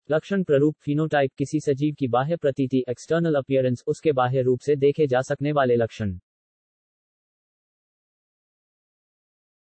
लक्षण प्ररूप फिनोटाइप किसी सजीव की बाह्य प्रतीति एक्सटर्नल अपीयरेंस उसके बाह्य रूप से देखे जा सकने वाले लक्षण।